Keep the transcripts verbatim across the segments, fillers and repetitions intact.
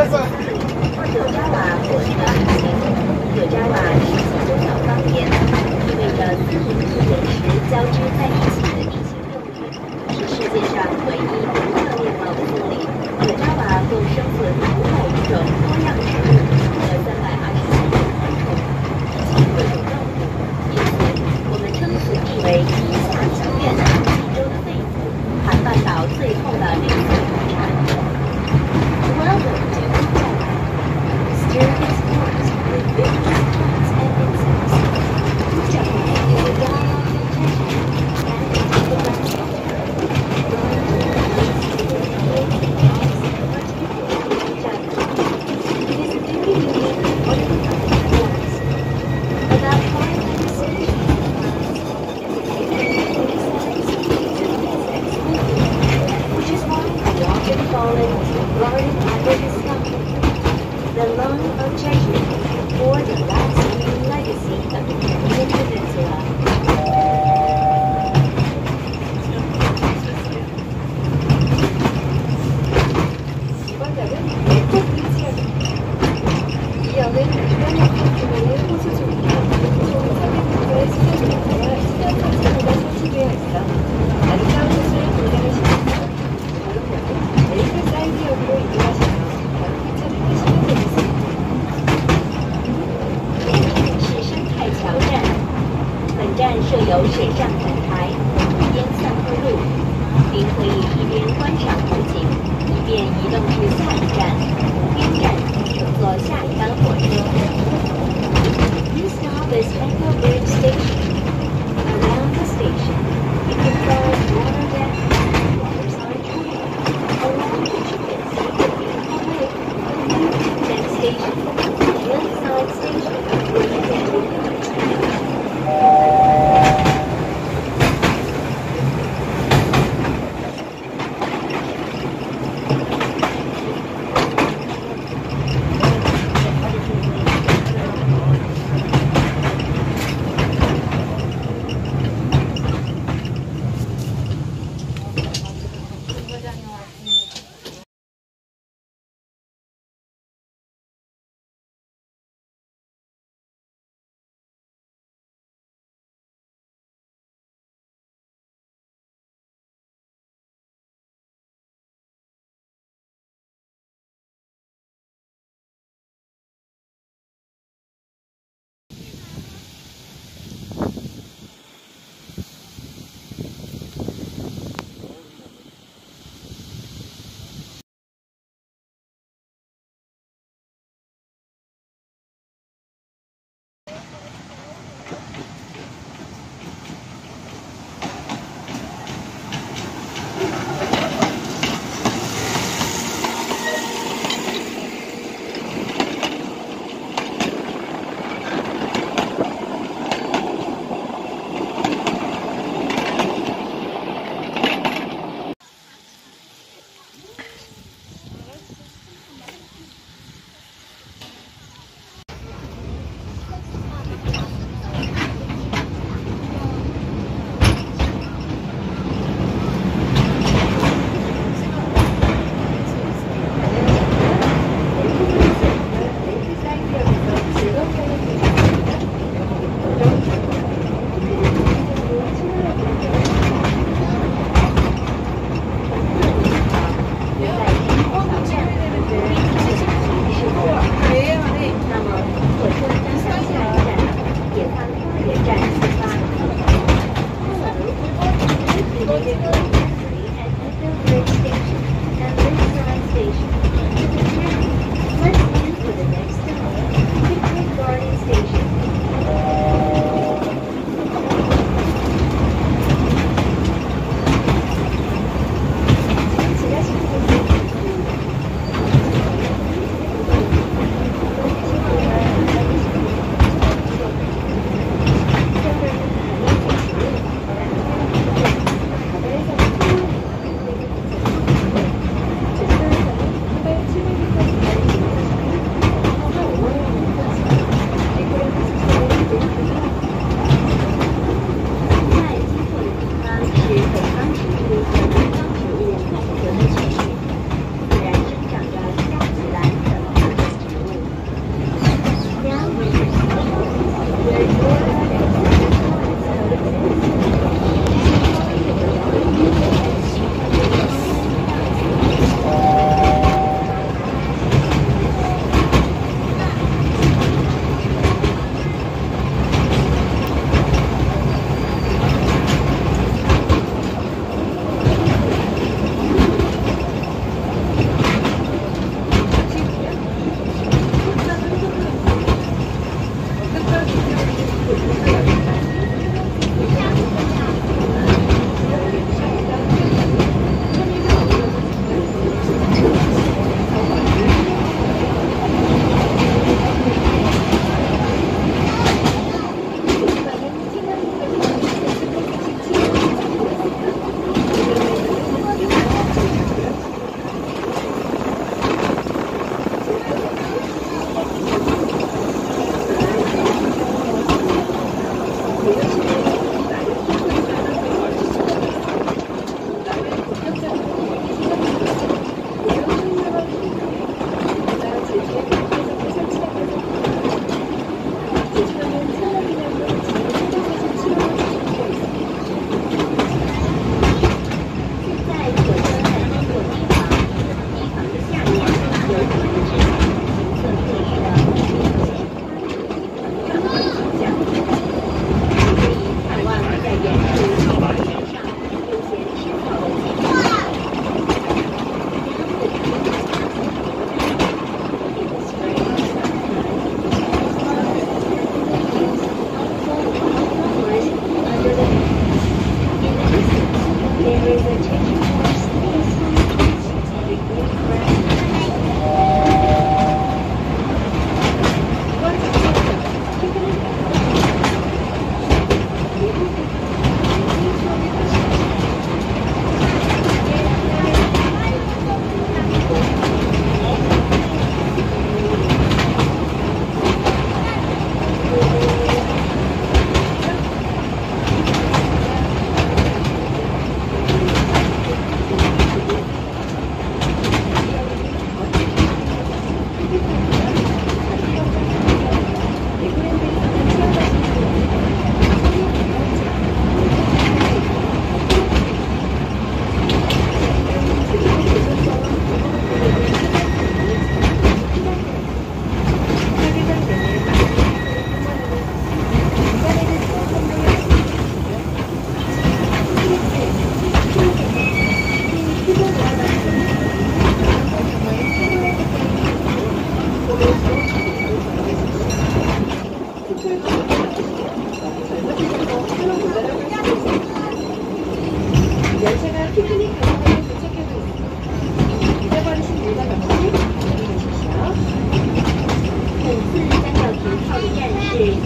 爪哇火车旅行，有爪哇是济州岛方言，意味着四个不同人时交织在一起的地形用语，是世界上唯一独特面貌的森林。有爪哇共生存五百余种多样植物和三百二十七种昆虫，以及各种动物，因此我们称此地为“一下济源”，济州的肺腑，韩半岛最后的零碎土产。Welcome to Jawa. Steer its course with various plants and insects. Jawa is a dialogue of tension and the landscape. It is a very unique one-of-a-kind forest. About five hundred species of plants and forty-seven species of insects live here, which is why we often call it Garden under the Sky. The Lung of Jeju, or the lasting legacy of the Korean Peninsula. 이번 역은 에어포트 브릿지역입니다. 이 역은 주변역 규모의 호수 중이며 총 삼백 미터의 수변 수변 설치구가 설치되어 있어 아름다운 호수를 동경하시면서 다음 역은 에이블 사이드 역으로 이동하시면 바로 휘천을 타시면 되겠습니다. 是生态桥站，本站设有水上展台、路边散步路，您可以一边观赏风景，一边移动至下一站湖边站，乘坐下一班火车。This stop is Echo Bridge Station. Around the station, you can find water deck and waterside trail, along which you can see the beautiful lake. Then station, Hillside Station, where you can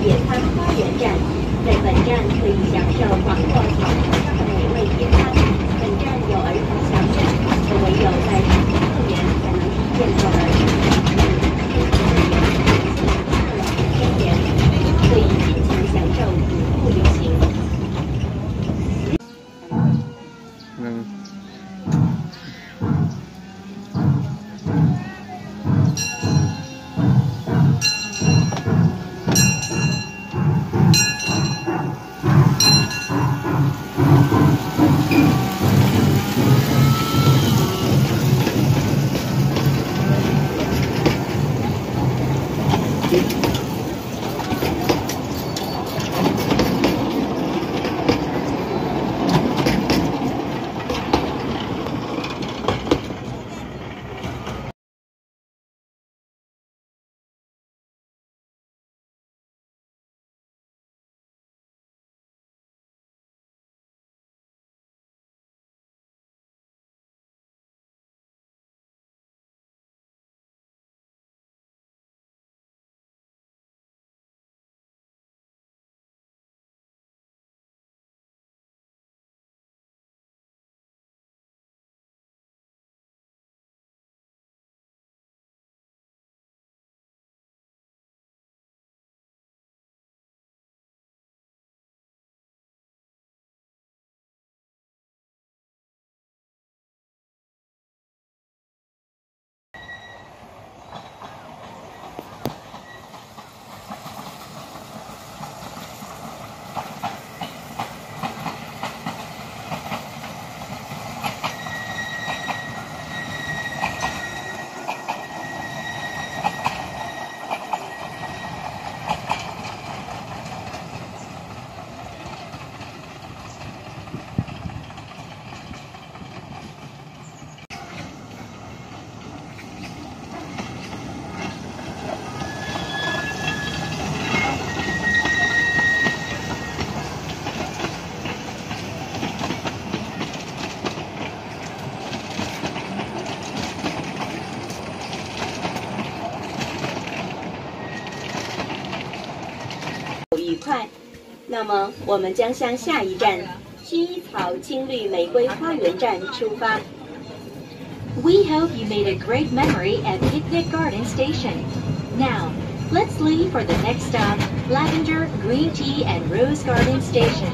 野餐花园站，在本站可以享受广阔草坪上的美味野餐。本站有儿童小镇，则唯有在主题乐园才能体验到的生态天然，可以尽情享受徒步旅行。 嗯。 愉快。那么，我们将向下一站薰衣草青绿玫瑰花园站出发。We hope you made a great memory at Picnic Garden Station. Now, let's leave for the next stop, Lavender, Green Tea and Rose Garden Station.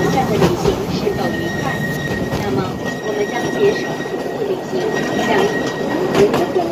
站的旅行是否愉快？那么，我们将携手徒步旅行，向一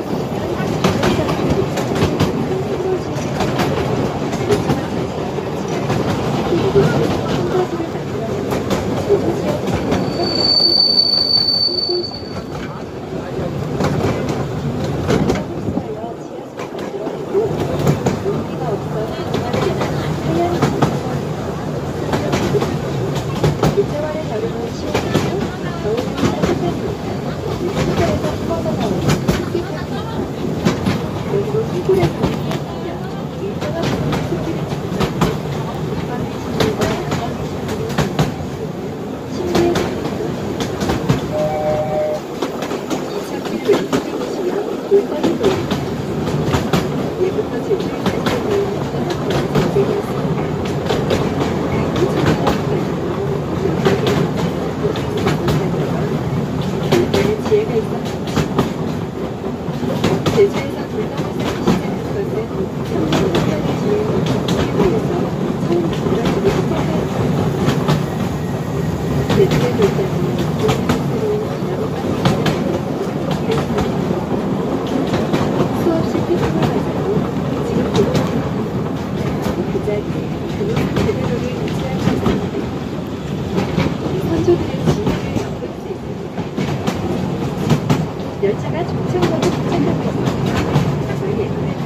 열차가 종착역에 도착하고 있습니다. 저희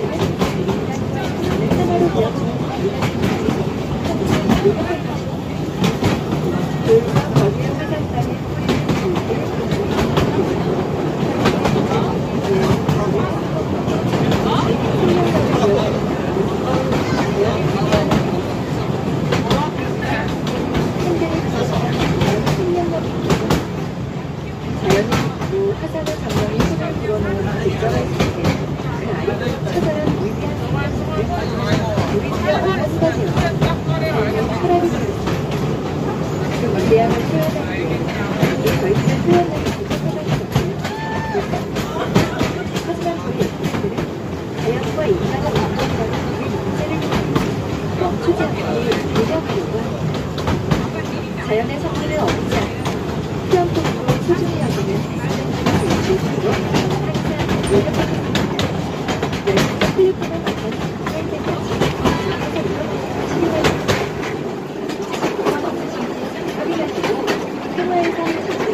예전에 하나로 되어주는 돌과 거리의 화장단에 화산의 장면이 손을 불어넣은 직전의 세계, 그 아이를 찾아낸 위대한 생명체들, 우리들의 어머니가 되어 자연의 철학이 되었습니다. 그 위대함을 표현하기 위해 더 이상 표현하기 부족하다는 것을 하지만 저희 예술들은 자연과 인간의 만남과는 우리 문제를 통해 멈추지 않고 노력하려고 합니다. 자연의 성질을 어기지 않고 표현법으로 소중히 여기는 실수로 항상 노력하겠습니다. 열심히 필리핀을 만나서 할 때까지 항상 실행하겠습니다. 그만 없으신지 확인하시고 생활의 삶을